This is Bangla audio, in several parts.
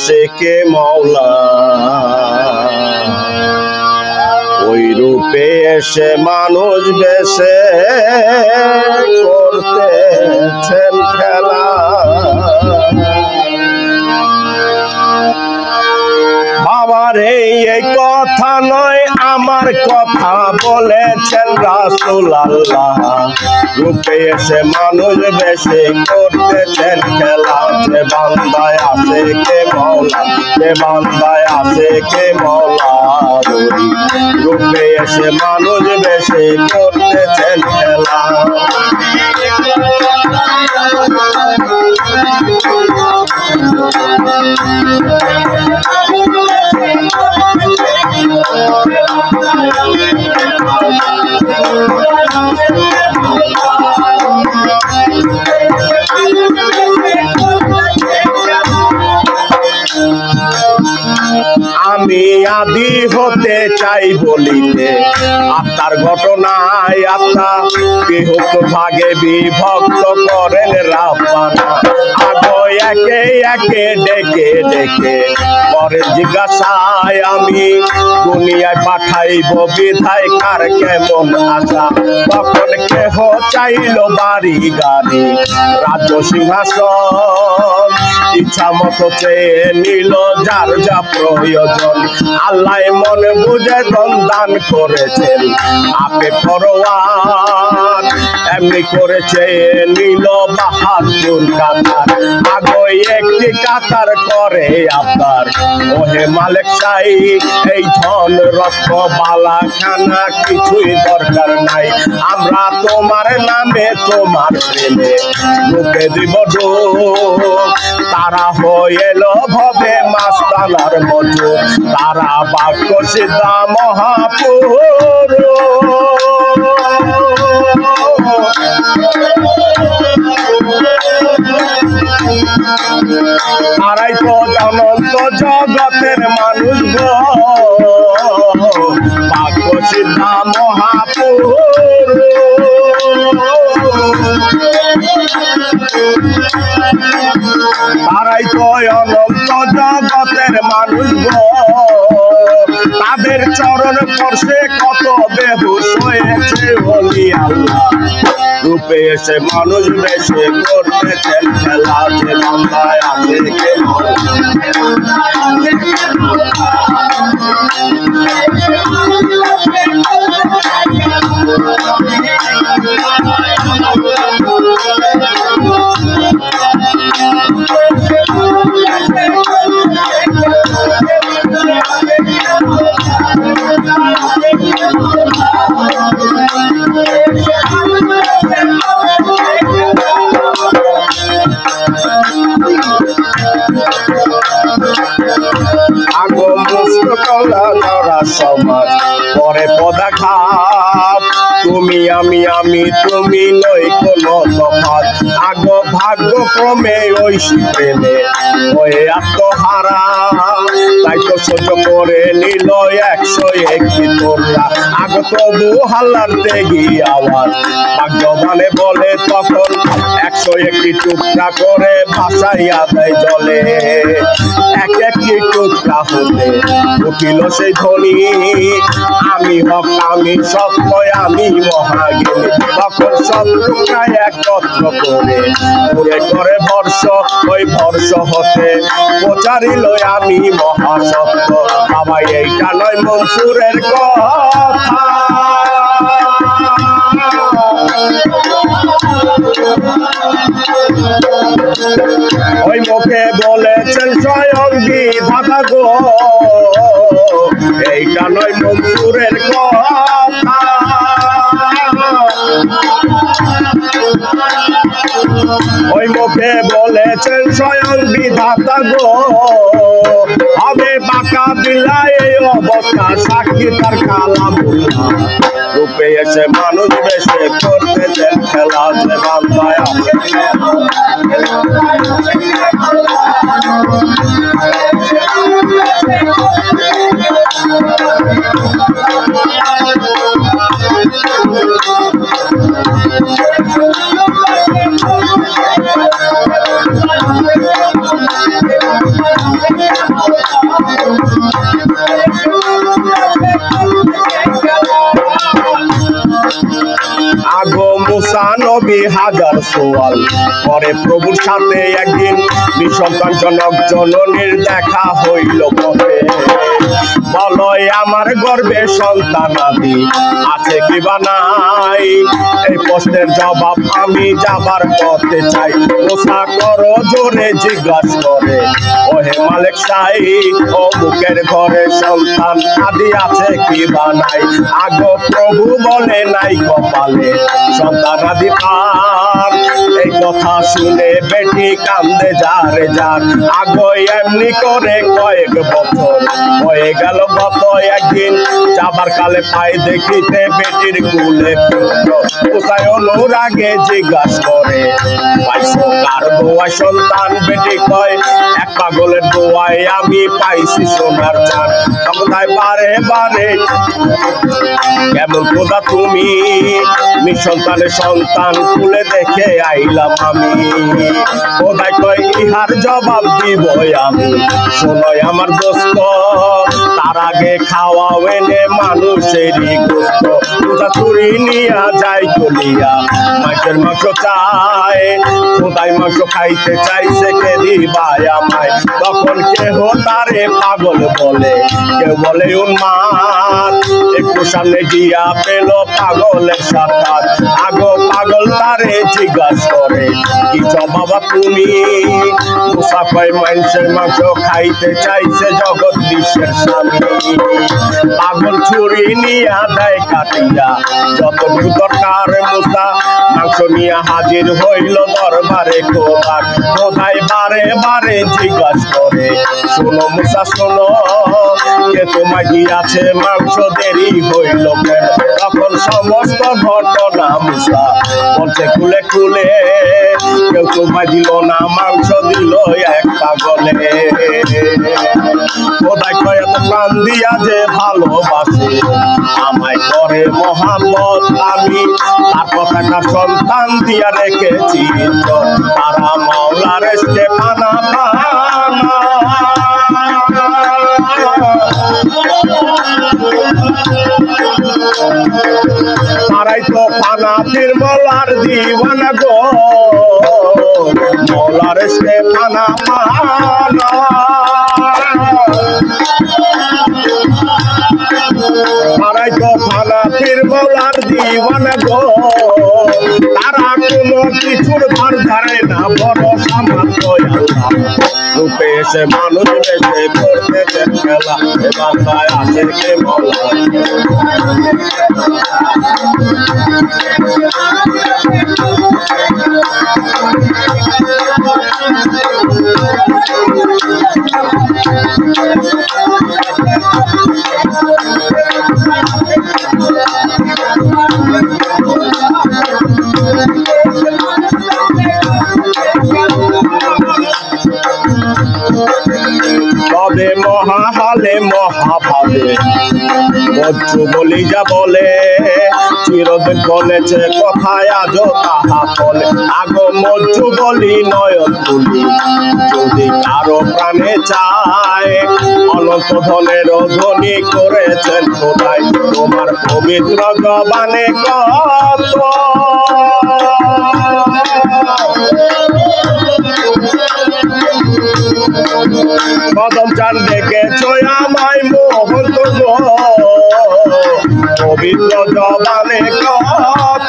আশিকে মওলা ওই রূপে এসে মানুষ বেশে করতেছেন খেলা। বাবার এই কথা নয় আমার কথা বলেছেন রাসূল আল্লাহ রূপে এসে মানুষ বেশে করতেছেন খেলা। যে বান্দায় আছে কে মওলা, যে বান্দায় আছে কে মওলা রূপে এসে মানুষ বেশে করতেছেন খেলা। আমি আদি হতে চাই বলিতে আত্মার ঘটনায় আত্মা বিহুত ভাগে বিভক্ত করেন রাব্বানা। আগো একে একে ডেকে ডেকে পরে জিজ্ঞাসায় আমি দুনিয়ায় পাঠাইব বিধায় কার কেমন আশা। তখন কেহ চাইল বাড়ি গাড়ি রাজ্য সিংহাসন ইচ্ছা মতো চেয়ে নিল যার যা প্রয়োজন। আল্লাহ মনে বুঝে দান করেছেন আপে পরওয়ার এমনি করেছে নিল ৭২ কাতার। আগো একটি কাতার করে আপনার ওহে মালিক শাহী এই ধন রত্ন বালা খানা কিছুই দরকার নাই। আমরা তোমার নামে তোমার প্রেমে মুখে দিব ডুব। তারা হইল ভবে মাস্তানার মতো তারা বাক্য সিদ্ধা মহাপুরুষ। তারাই তো অনন্ত জগতের মানুষ গো বাক্য সিদ্ধা মহাপুরুষ। তারাই তো অনন্ত জগতের মানুষ গো তাদের চরণ স্পর্শে কত বেহুশ হয়েছে ওলি আল্লাহ রূপে এসে মানুষ বেশে করতেছেন খেলা। যে বান্দায় আছে কে আগো মুস্তকলা ধরা সমাজ পরে পদাঘাত তুমি আমি আমি তুমি নই কোনো তফাৎ। আগো ভাগ্য ক্রমে ঐশী প্রেমে হয়ে আত্মহারা তাই তো সহ্য করে নিল ১০১টি তোমরা। আগো তবু হাল্লার তেগি আওয়াজ ভাগ্যবানে বলে তখন ১০১টি টুকরা করে ভাসাইয়া দেয় জলে। এক একটি টুকরা হতে উঠিল সেই ধ্বনি আমি হক আমি সত্য আমি মহাজ্ঞানী। তখন সব টুকরা একত্র করে পুরে করে বর্ষ ওই বর্ষ হতে প্রচারিল আমি মহাসত্য। বাবা এইটা নয় মনসুরের কথা ওই মুখে বলেছেন স্বয়ং বিধাতা গো এইটা নয় মনসুরের কথা। ওই মুখে বলেছেন স্বয়ং বিধাতা গো হবে বাঁকা বিলাই এই অবস্থা সাক্ষী তার কালামুল্লাহ রূপে এসে মানুষ বেশে করতেছেন খেলা। যে বান্দায় আছে আগো মুসা নবী হাজার সোয়াল পরে প্রভুর সাথে একদিন নিঃসন্তানজনক জননীর দেখা হইল পথে। বলয় আমার গর্বে সন্তানাদি আছে কি বা নাই, এই প্রশ্নের জবাব আমি যাবার পথে চাই। মুসা করো জোরে জিজ্ঞাসা করে, ওহে মালিক সাই ও বুকের ঘরে সন্তান আদি আছে কি বা নাই। আগো প্রভু বলে নাই কপালে সন্তান আদি পার, এই কথা শুনে বেটি কান্দে যারে যার। আগো এমনি করে কয়েক বছর হয়ে গেল গত একদিন, যাবার কালে পাই দেখিতে বেটির কুলে পুত্র। কোথায় অনুরাগে জিজ্ঞাসা করে, পাইছো কার দোয়ায় সন্তান? বেটি কয়, এক পাগলের দোয়ায় আমি পাইছি সোনার চান। কোথায় বারে বারে কেমন খোদা তুমি, নিঃসন্তানের সন্তান কুলে দেখে আইলাম আমি। কোথায় কয় ইহার জবাব দিব আমি, শোনয় আমার দোস্ত, তার আগে খাওয়াও এনে মানুষেরই গোস্ত। কোথা চুরি নিয়া যাই গলিয়া মাছের মাংস চায়, কোথায় মাংস খাইতে চাইছে কে দিবাই আমায়। তখন কেহ তারে পাগল বলে, কেউ বলে উন্মাদ। একটু সামনে গিয়া পেল পাগলের সাক্ষাৎ। আগো পাগল তারে জিজ্ঞাসা করে, কি বাবা তুমি? মুসা কয় মানুষের মাংস খাইতে চাইছে জগৎ বিশ্বের স্বামী। পাগল ছুরি নিয়া দেয় কাটিয়া যতটুকু দরকার। মুসা মাংস নিয়া হাজির হইল দরবারে খোদার। খোদায় বারে বারে জিজ্ঞাসা করে, শোনো মুসা শোনো, কে তোমায় দিয়াছে মাংস দেরি হইল কেন? তখন সমস্ত ঘটনা মুসা বলছে খুলে খুলে, কেউ তোমায় দিল না, মাংস দিল এক পাগলে। খোদায় কয় এত প্রাণ দিয়া যে ভালোবাসে আমায় করে মহাব্বত, আমি তার কথাটা সন্তান দিয়া রেখেছি। তারা মাওলার স্টেফানা পানা, তারাই তো পানা ফির মৌলার দিওয়ানা গো, মৌলার স্টেফানা পানা। তারাই তো পানা ফির মৌলার দিওয়ানা গো, তারা কোনো কিছুর ধার ধারে না, ভরসা মাত্র আল্লাহ। রূপে এসে মানুষ বেশে করতেছেন খেলা, এ বান্দায় আছে কে মৌলা? তবে মহাহালে মহাভাবে মজ্জু বলি যা বলে, চিরদিন বলেছে কথায় আজও তাহা বলে। আগো মজ্জু বলি নয়ন তুলি, যদি কারো প্রাণে চায়, অনন্ত ধনের ধ্বনি করেছেন খোদায়, তোমার পবিত্র জবানে কত। কদম চান দেখেছো আমায় মোহন তো, পবিত্র জবানে কত।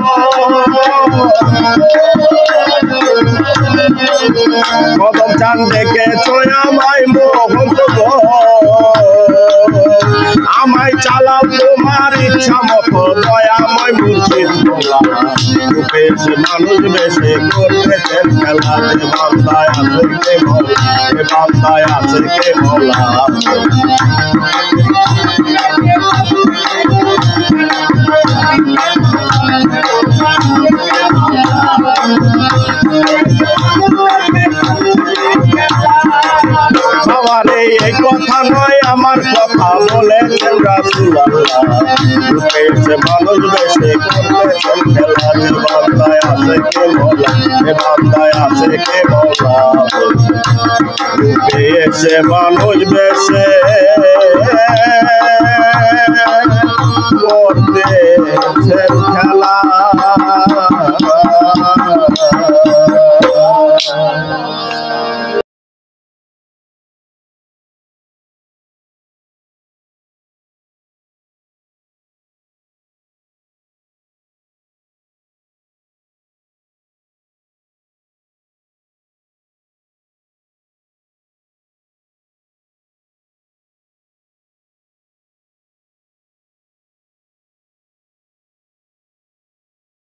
কদম চান দেখেছো আমায় মোহন তো, আমায় চালাও তোমার ইচ্ছা মতো, দয়াময় মুর্শিদ মৌলানা। রূপে এসে মানুষ বেশে করতেছেন খেলা, যে বান্দায় আছে কে মৌলা, যে বান্দায় আছে কে মৌলা। বাবারে এই কথা নয় আমার কথা বলেছেন রাসূলুল্লাহ। রূপে এসে মানুষ বেশে করতেছেন খেলা, যে বান্দায় আছে কে মৌলা, যে বান্দায় আছে কে মৌলা। রূপে এসে মানুষ বেশে করতে